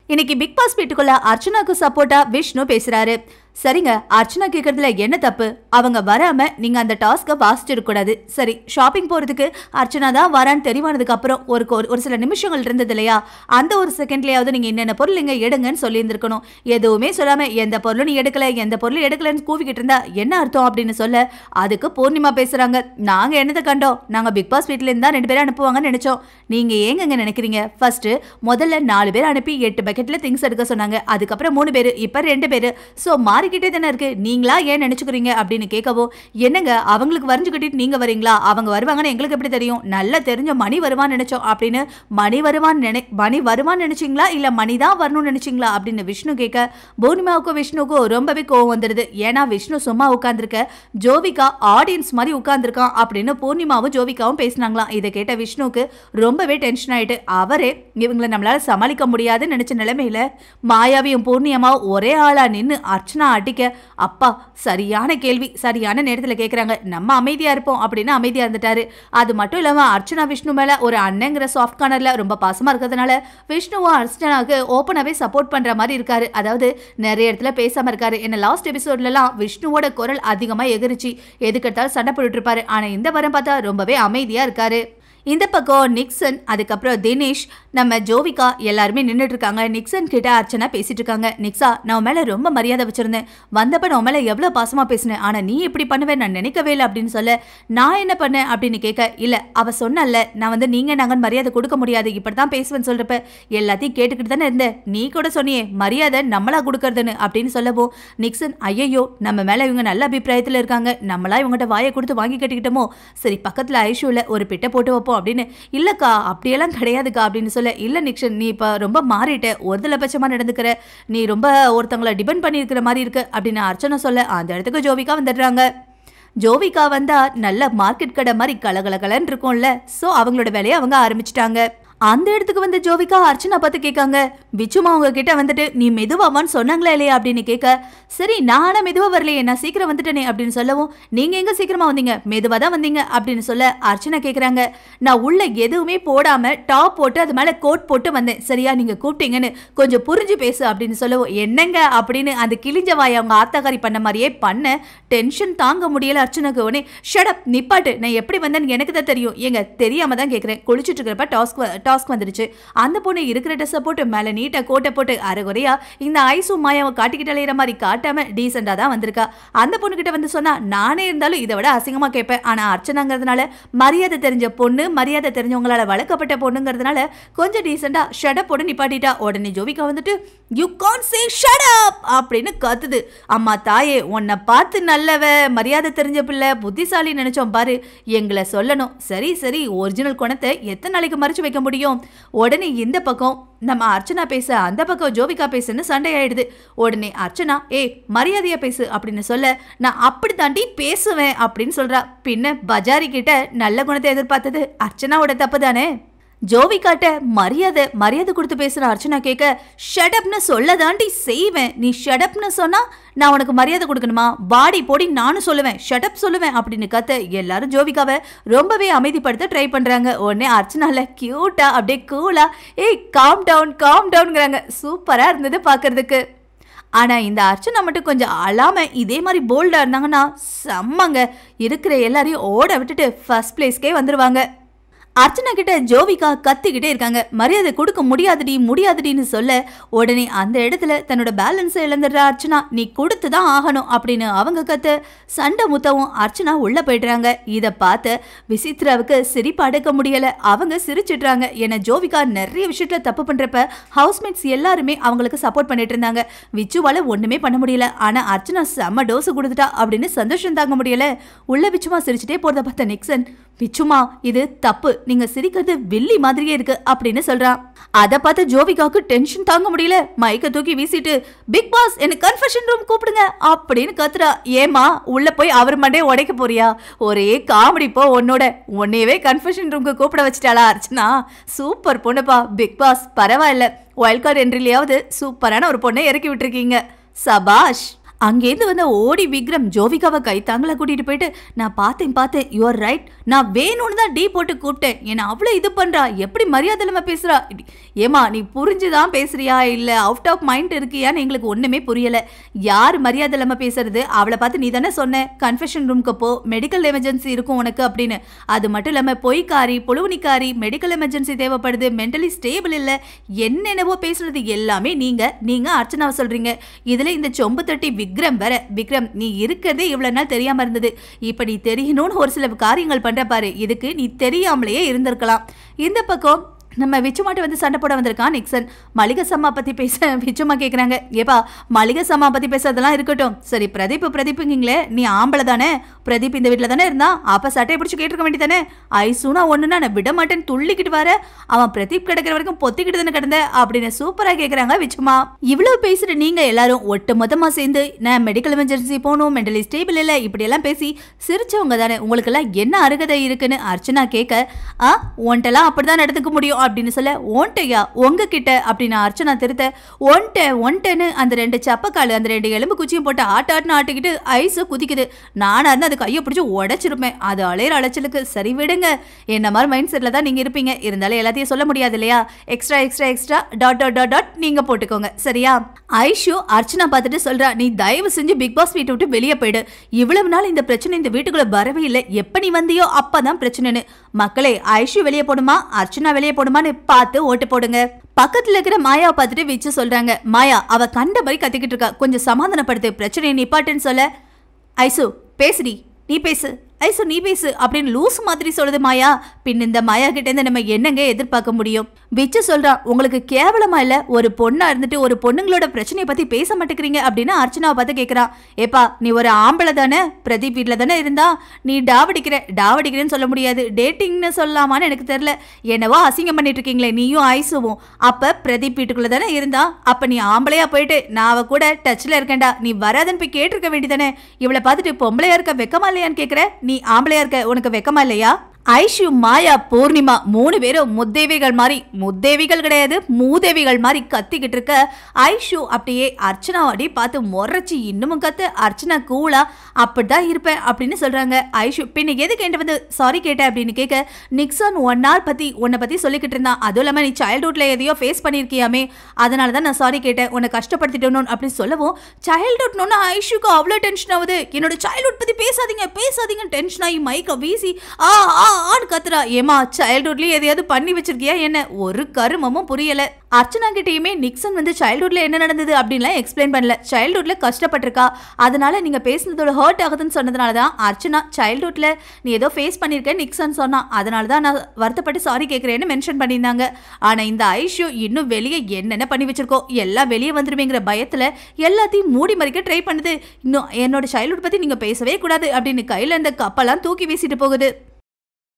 இன்னைக்கு big pass வீட்டுக்குள்ள அர்ச்சனாக்கு சப்போர்ட்டா விஷ்ணு பேசுறாரு. சரிங்க, அர்ச்சனா கேட்கறதுல என்ன தப்பு? அவங்க வராம நீங்க அந்த டாஸ்க வாசிச்சிருக்க கூடாது. சரி, ஷாப்பிங் போறதுக்கு அர்ச்சனா தான் வரான்னு தெரிவானதுக்கு அப்புறம் ஒரு சில நிமிஷங்கள் இருந்தது இல்லையா, அந்த ஒரு செகண்ட்லயாவது நீங்க என்னென்ன பொருள் இங்க எடுங்கன்னு சொல்லி இருந்திருக்கணும். எதுவுமே சொல்லாம எந்த பொருளும் நீ எடுக்கல, எந்த பொருளும் எடுக்கலன்னு கூவிக்கிட்டு இருந்தா என்ன அர்த்தம் அப்படின்னு சொல்ல, அதுக்கு பூர்ணிமா பேசுறாங்க. நாங்க என்னதை கண்டோம்? நாங்க பிக் பாஸ் வீட்ல இருந்தா 2 பேரும் அனுப்புவாங்கன்னு நினைச்சோம். நீங்க ஏங்க நினைக்கிறீங்க? ஃபர்ஸ்ட் முதல்ல 4 பேர் அனுப்பி 8 பக்கெட்ல திங்ஸ் எடுக்க சொன்னாங்க. அதுக்கப்புறம் 3 பேரு, இப்ப 2 பேரு. சோ மாறிக்கிட்டே தானே இருக்கு. நீங்களா ஏன் நினைச்சுக்கிறீங்க அப்படின்னு கேட்கவும், என்னங்க அவங்களுக்கு வரைஞ்சு கட்டிட்டு நீங்க வரீங்களா? அவங்க வருவாங்கன்னு எங்களுக்கு எப்படி தெரியும்? நல்லா தெரிஞ்ச மணி வருவான்னு நினைச்சோம் அப்படின்னு. மணி வருவான்னு நினைச்சீங்களா இல்ல மணி தான் வரணும்னு நினைச்சீங்களா அப்படின்னு விஷ்ணு கேட்க, பூர்ணிமாவுக்கும் விஷ்ணுக்கும் ரொம்பவே கோவம் வந்துடுது. ஏன்னா விஷ்ணு சும்மா உட்கார்ந்துருக்க, ஜோவிகா ஆடியன்ஸ் மாதிரி உட்கார்ந்துருக்கான் அப்படின்னு பூர்ணிமாவும் ஜோவிகாவும் பேசினாங்களாம். இதை கேட்ட விஷ்ணுக்கு ரொம்பவே டென்ஷன் ஆயிட்டு, அவரே இவங்களை நம்மளால சமாளிக்க முடியாதுன்னு நினைச்ச நிலைமையில மாயாவியும் பூர்ணிமாவும் ஒரே ஆளா நின்று அர்ச்சனா அடிக்க, அப்பா சரியான கேள்வி சரியான நேரத்தில் கேட்குறாங்க, நம்ம அமைதியா இருப்போம் அப்படின்னு அமைதியா இருந்துட்டாரு. அது மட்டும் இல்லாம அர்ச்சனா விஷ்ணு மேல ஒரு அண்ணங்கிற சாஃப்ட் கார்னர்ல ரொம்ப பாசமா இருக்கிறதுனால விஷ்ணுவும் அர்ச்சனாவுக்கு ஓப்பனாவே சப்போர்ட் பண்ற மாதிரி இருக்காரு. அதாவது நிறைய இடத்துல பேசாம இருக்காரு. என்ன லாஸ்ட் எபிசோட்லலாம் விஷ்ணுவோட குரல் அதிகமா எகிரிச்சு எதுக்கெடுத்தாலும் சண்டை போட்டுட்டு இருப்பாரு. ஆனா இந்த வாரம் பார்த்தா ரொம்பவே அமைதியா இருக்காரு. இந்த பக்கம் நிக்சன், அதுக்கப்புறம் தினேஷ், நம்ம ஜோவிகா எல்லாருமே நின்றுட்டு இருக்காங்க. நிக்சன் கிட்ட அர்ச்சனா பேசிட்டு இருக்காங்க. நிக்ஸா, நான் மேல ரொம்ப மரியாதை வச்சிருந்தேன், வந்தப்ப நான் மேல எவ்வளவு பாசமா பேசினேன், ஆனா நீ இப்படி பண்ணுவேன் நான் நினைக்கவே இல்லை அப்படின்னு சொல்ல, நான் என்ன பண்ணேன் அப்படின்னு கேட்க, இல்ல அவ சொன்னல நான் நீங்க நாங்கன்னு மரியாதை கொடுக்க முடியாது, இப்படிதான் பேசுவேன்னு சொல்றப்ப எல்லாத்தையும் கேட்டுக்கிட்டு தானே இருந்தேன், நீ கூட சொன்னியே மரியாதை நம்மளா கொடுக்கறதுன்னு அப்படின்னு சொல்லவும், நிக்சன் ஐயோ நம்ம மேல இவங்க நல்ல அபிப்பிராயத்துல இருக்காங்க, நம்மளா இவங்ககிட்ட வாயை கொடுத்து வாங்கி கட்டிக்கிட்டோமோ, சரி பக்கத்துல ஐஷூல ஒரு பிட்டை போட்டு வைப்போம் அப்படின்னு. இல்லக்கா அப்படியெல்லாம் கிடையாதுக்கா அப்படின்னு சொல்ல, இல்ல நிக்ஷன் நீ இப்ப ரொம்ப மாறிட்ட, ஒருதலை பட்சமா நடந்துக்கிற, நீ ரொம்ப ஒருத்தங்களை டிபெண்ட் பண்ணிருக்கிற மாதிரி இருக்கு அப்படின்னு அர்ச்சனா சொல்ல, அந்த இடத்துக்கு ஜோவிகா வந்துடுறாங்க. ஜோவிகா வந்தா நல்ல மார்க்கெட் கடை மாதிரி கலகலன்னு இருக்கும்ல, சோ அவங்களோட வேலையை அவங்க ஆரம்பிச்சிட்டாங்க. அந்த இடத்துக்கு வந்து ஜோவிகா அர்ச்சனா பார்த்து கேட்காங்க, விச்சுமா அவங்க கிட்ட வந்துட்டு நீ மெதுவாவான்னு சொன்னாங்களா இல்லையா அப்படின்னு கேட்க, சரி நான் மெதுவா வரலையே, நான் சீக்கிரம் வந்துட்டேனே அப்படின்னு சொல்லவும், நீங்க எங்க சீக்கிரமா வந்தீங்க? மெதுவா தான் வந்தீங்க அப்படின்னு சொல்ல அர்ச்சனா கேட்குறாங்க, நான் உள்ள எதுவுமே போடாம டாப் போட்டு அது மேல கோட் போட்டு வந்தேன், சரியா நீங்க கூப்பிட்டீங்கன்னு கொஞ்சம் புரிஞ்சு பேசு அப்படின்னு சொல்லவும், என்னங்க அப்படின்னு அந்த கிழிஞ்ச வாய் அவங்க ஆத்தாக்காரி பண்ண மாதிரியே பண்ண, டென்ஷன் தாங்க முடியல அர்ச்சனாக்கு. உடனே ஷட் அப் நிப்பாட்டு, நான் எப்படி வந்தேன்னு எனக்கு தான் தெரியும், ஏங்க தெரியாம தான் கேட்குறேன், குளிச்சுட்டு இருக்கிறப்ப டாஸ்க் வந்துருச்சு, அந்த பொண்ணு இருக்கிற ட்ரெஸ்ஸை போட்டு மேல நீட்டா கோட்டை போட்டு அரைகுறையா இந்த ஐஸும் மாயாவை காட்டிக்கிட்டு அலையிற மாதிரி காட்டாம டீசெண்டா தான் வந்திருக்கா. அந்த பொண்ணு கிட்ட வந்து சொன்னா நானே இருந்தாலும் இதை விட அசிங்கமா கேட்பேன், ஆனா அர்ச்சனாங்கிறதுனால மரியாதை தெரிஞ்ச பொண்ணு, மரியாதை தெரிஞ்சவங்களால வளர்க்கப்பட்ட பொண்ணுங்கிறதுனால கொஞ்சம் டீசெண்டா ஷட் அப் போட்டு நிப்பாட்டிட்டா. உடனே ஜோவிகா வந்துட்டு you can't say shut up அப்படின்னு கத்துது. அம்மா தாயே, உன்னை பார்த்து நல்லவ மரியாதை தெரிஞ்ச பிள்ளை புத்திசாலி நினைச்சோம் பாரு, எங்களை சொல்லணும். சரி சரி, ஒரிஜினல் குணத்தை எத்தனை நாளைக்கு மறைச்சு வைக்க முடியும்? உடனே இந்த பக்கம் நம்ம அர்ச்சனா பேச, அந்த பக்கம் ஜோவிகா பேசுன்னு சண்டை ஆயிடுது. உடனே அர்ச்சனா மரியாதையா பேசு அப்படின்னு சொல்ல, நான் அப்படி தாண்டி பேசுவேன் அப்படின்னு சொல்றா. பின்ன பஜாரி கிட்ட நல்ல குணத்தை எதிர்பார்த்தது அர்ச்சனாவோட தப்பு தானே. ஜோவிகாட்ட மரியாதை கொடுத்து பேசுற அர்ச்சனா கேட்க, ஷடப்னு சொல்ல தாண்டி செய்வேன், நீ ஷடப்னு சொன்னா நான் உனக்கு மரியாதை கொடுக்கணுமா? பாடி போடி நானும் சொல்லுவேன், ஷடப் சொல்லுவேன் அப்படின்னு கத்த எல்லாரும் ஜோவிகாவை ரொம்பவே அமைதிப்படுத்த ட்ரை பண்றாங்க. உடனே அர்ச்சனால கியூட்டா அப்படியே கூலா காம் டவுன்ங்கிறாங்க. சூப்பரா இருந்தது பாக்குறதுக்கு. ஆனா இந்த அர்ச்சனா மட்டும் கொஞ்சம் அழாம இதே மாதிரி போல்டா இருந்தாங்கன்னா செம்மங்க, இருக்கிற எல்லாரையும் ஓட விட்டுட்டு ஃபர்ஸ்ட் பிளேஸ்க்கே வந்துருவாங்க. அர்ச்சனா கிட்ட ஜோவிகா கத்திக்கிட்டே இருக்காங்க, மரியாதை கொடுக்க முடியாதுடின்னு சொல்ல, உடனே அந்த இடத்துல தன்னோட பேலன்ஸை இழந்துடுற அர்ச்சனா, நீ கொடுத்துதான் ஆகணும் அப்படின்னு அவங்க கத்து சண்டை முத்தவும் அர்ச்சனா உள்ள போயிடுறாங்க. இதை பார்த்து விசித்ராவுக்கு சிரிப்பு அடக்க முடியல, அவங்க சிரிச்சிடுறாங்க. ஏன்னா ஜோவிகா நிறைய விஷயத்துல தப்பு பண்றப்ப ஹவுஸ்மேட்ஸ் எல்லாருமே அவங்களுக்கு சப்போர்ட் பண்ணிட்டு இருந்தாங்க. விச்சுவால ஒண்ணுமே பண்ண முடியல, ஆனா அர்ச்சனா செம்ம டோஸ் கொடுத்துட்டா அப்படின்னு சந்தோஷம் தாங்க முடியல. உள்ள விச்சுமா சிரிச்சுட்டே போறத பார்த்த நிக்சன், விச்சுமா இது தப்பு, நீங்க சிரிக்கிறது வில்லி மாதிரியே இருக்கு அப்படின்னு சொல்றான். அத பார்த்து ஜோவிகாவுக்கு டென்ஷன் தாங்க முடியல, மைக்க தூக்கி வீசிட்டு, பிக் பாஸ் எனக்கு கன்ஃபெஷன் ரூம் கூப்பிடுங்க அப்படின்னு கத்துறா. ஏமா உள்ள போய் அவர் மண்டையை உடைக்க போறியா? ஒரே காமெடி போ, உன்னையவே கன்ஃபெஷன் ரூம்க்கு கூப்பிட வச்சிட்டாளா அர்ச்சனா? சூப்பர் பொண்ணுப்பா பிக் பாஸ், பரவாயில்ல, வைல்ட் கார்டு என்ட்ரிலையாவது சூப்பரான ஒரு பொண்ணை இறக்கி விட்டுருக்கீங்க, சபாஷ் அங்கேருந்து வந்த ஓடி விக்ரம் ஜோவிகாவை கைத்தாங்கள கூட்டிட்டு போயிட்டு நான் பார்த்தேன் யூஆர் ரைட், நான் வேணும்னு தான் டீ போட்டு கூப்பிட்டேன், என்ன அவ்வளவு இது பண்றா, எப்படி மரியாதை இல்லாம பேசுறா. ஏமா நீ புரிஞ்சுதான் பேசுறியா இல்ல அவுட் ஆஃப் மைண்ட் இருக்கியான்னு எங்களுக்கு ஒண்ணுமே புரியல. யார் மரியாதை இல்லாம பேசுறது? அவளை பார்த்து நீ தானே சொன்ன கன்ஃபெஷன் ரூம்க்கு போ, மெடிக்கல் எமர்ஜென்சி இருக்கும் உனக்கு அப்படின்னு. அது மட்டும் இல்லாம பொய்க்காரி புழுவனிக்காரி, மெடிக்கல் எமர்ஜென்சி தேவைப்படுது, மென்டலி ஸ்டேபிள் இல்ல, என்னென்னவோ பேசுறது எல்லாமே நீங்க அர்ச்சனாவை சொல்றீங்க. இதுல இந்த சொம்பு தட்டி விக்ரம் வர. விக்ரம் நீ இருக்கிறதே இவ்வளவு நாள் தெரியாம இருந்தது, இப்ப நீ தெரியணும்னு ஒரு சில காரியங்கள் பண்ற பாரு, இதுக்கு நீ தெரியாமலேயே இருந்திருக்கலாம். இந்த பக்கம் நம்ம விச்சுமாட்ட வந்து சண்டை போட வந்திருக்கான் நிக்சன். மளிகை சம்மா பத்தி பேச விச்சுமா கேக்குறாங்க, ஏப்பா மளிகை சம்மா பத்தி பேசுறதெல்லாம் இருக்கட்டும், சரி பிரதீப்புங்களே நீ ஆம்பளை தானே, பிரதீப் இந்த வீட்டுல தானே இருந்தான், அப்ப சட்டையை பிடிச்சி கேட்டிருக்க வேண்டியதானே, ஐசூனா ஒண்ணுன்னா நான் விட மாட்டேன்னு துள்ளிக்கிட்டு வர, அவன் பிரதீப் கிடைக்கிற வரைக்கும் பொத்திக்கிட்டு தானே கிடந்த அப்படின்னு சூப்பரா கேக்குறாங்க விச்சுமா. இவ்வளவு பேசுற நீங்க எல்லாரும் ஒட்டு மொத்தமா சேர்ந்து நான் மெடிக்கல் எமர்ஜென்சி போகணும், மென்டலி ஸ்டேபிள் இல்ல, இப்படி எல்லாம் பேசி சிரிச்சவங்க தானே, உங்களுக்கு எல்லாம் என்ன அருகதை இருக்குன்னு அர்ச்சனா கேட்க, ஒன்ட்டெல்லாம் அப்படிதான் நடந்துக்க முடியும் அப்படின்னு சொல்ல, ஒன்ட்டையா உங்ககிட்ட அப்படின்னு அர்ச்சனா திருத்த, ஒன்ட்டன்னு அந்த 2 சப்பக்கால் அந்த 2 எலும்பு குச்சியும் போட்டு ஆட்டாட்டுன்னு ஆட்டிக்கிட்டு ஐஸு குதிக்குது. நானா இருந்தா அது கையை பிடிச்சி உடைச்சிருப்பேன். அது அலையிற அலைச்சலுக்கு சரி விடுங்க, என்ன மாதிரி மைண்ட் செட்ல தான் நீங்க இருப்பீங்க, இருந்தாலும் எல்லாத்தையும் சொல்ல முடியாது இல்லையா, எக்ஸ்ட்ரா டாட் நீங்க போட்டுக்கோங்க சரியா. ஐஷு அர்ச்சனா பார்த்துட்டு சொல்றா, நீ தயவு செஞ்சு பிக் பாஸ் வீட்டை விட்டு வெளியே போயிடு, இவ்வளவு நாள் இந்த பிரச்சனை இந்த வீட்டுக்குள்ள வரவே இல்லை, எப்ப நீ வந்தியோ அப்பதான் பிரச்சனைன்னு. மக்களே ஐஷு வெளியே போடுமா அர்ச்சனா வெளியே போடுமான்னு பார்த்து ஓட்டு போடுங்க. பக்கத்துல இருக்கிற மாயாவை பார்த்துட்டு விச்சு சொல்றாங்க, மாயா அவ கண்ட மாதிரி கத்திக்கிட்டு இருக்கா, கொஞ்சம் சமாதானப்படுத்து, பிரச்சனையை நிப்பாட்டுன்னு சொல்ல, ஐசு பேசுடி, நீ பேசு, ஐசு நீ பேசு அப்படின்னு லூஸ் மாதிரி சொல்லுது மாயா. பின் இந்த மாயா கிட்ட இருந்து நம்ம என்னங்க எதிர்பார்க்க முடியும்? விச்சு சொல்றா, உங்களுக்கு கேவலமா இல்ல, ஒரு பொண்ணா இருந்துட்டு ஒரு பொண்ணுங்களோட பிரச்சனையை பத்தி பேச மாட்டேங்கிறீங்க அப்படின்னு அர்ச்சனாவை பார்த்து கேட்கறான். ஏப்பா நீ ஒரு ஆம்பளை தானே, பிரதீப் வீட்டுல தானே இருந்தா, நீ டாவடிக்கிறேன்னு சொல்ல முடியாது, டேட்டிங்னு சொல்லலாமான்னு எனக்கு தெரியல, என்னவோ அசிங்கம் பண்ணிட்டு இருக்கீங்களே நீயும் ஐசுவும். அப்ப பிரதீப் வீட்டுக்குள்ள தானே இருந்தா, அப்ப நீ ஆம்பளையா போயிட்டு நான் அவ கூட டச்ல இருக்கேன்டா, நீ வராதன்னு போய் கேட்டிருக்க வேண்டியதானே, இவளை பார்த்துட்டு பொம்பளையா இருக்க வெக்கமா இல்லையான்னு கேட்கிற, நீ ஆம்பளையா இருக்க உனக்கு வெக்கமா இல்லையா? ஐஷு மாயா பூர்ணிமா 3 பேரும் முத்தேவிகள் கிடையாது மூதேவிகள் மாதிரி கத்திக்கிட்டு இருக்க, ஐஷு அப்படியே அர்ச்சனா அடி பார்த்து முறைச்சி இன்னமும் கத்து, அர்ச்சனா கூலா அப்படிதான் இருப்பேன் அப்படின்னு சொல்றாங்க. ஐஷு பின்ன எதுக்கு என்கிட்ட வந்து சாரி கேட்ட அப்படின்னு கேட்க, நிக்சன் உன்னை பத்தி சொல்லிக்கிட்டு இருந்தான், அதுவும் இல்லாம நீ சைல்ட்ஹுட்ல எதையோ ஃபேஸ் பண்ணிருக்கியாமே, அதனாலதான் நான் சாரி கேட்டேன், உன்னை கஷ்டப்படுத்திட்டோன்னு அப்படின்னு சொல்லவும், சைல்ட்ஹுட்னு ஐஷுக்கு அவ்வளவு டென்ஷன் ஆகுது, என்னோட சைல்ட்ஹுட் பத்தி பேசாதீங்க டென்ஷன் ஆகி மைக்க வீசி ஆன்னு கத்துறா. ஏமா சைல்ட்ஹுட்லயே எதையாவது பண்ணி வச்சிருக்கியா என்ன? ஒரு கருமமும் புரியல. அர்ச்சனா கிட்டயுமே நிக்சன் வந்து சைல்ட்ஹுட்ல என்ன நடந்தது அப்படின்லாம் எக்ஸ்பிளைன் பண்ணல, சைல்ட்ஹுட்ல கஷ்டப்பட்டிருக்கா, அதனால நீங்க பேசுனதோட ஹர்ட் ஆகுதுன்னு சொன்னதுனாலதான் அர்ச்சனா சைல்ட்ஹுட்ல நீ ஏதோ ஃபேஸ் பண்ணிருக்க நிக்சன் சொன்னா, அதனாலதான் நான் வருத்தப்பட்டு சாரி கேட்கிறேன்னு மென்ஷன் பண்ணியிருந்தாங்க. ஆனா இந்த ஐஷு இன்னும் வெளியே என்னென்ன பண்ணி வச்சிருக்கோம், எல்லாம் வெளியே வந்துருவேங்கிற பயத்துல எல்லாத்தையும் மூடி மறைக்க ட்ரை பண்ணுது. இன்னும் என்னோட சைல்ட்ஹுட் பத்தி நீங்க பேசவே கூடாது அப்படின்னு கையில இருந்த கப்பெல்லாம் தூக்கி வீசிட்டு போகுது.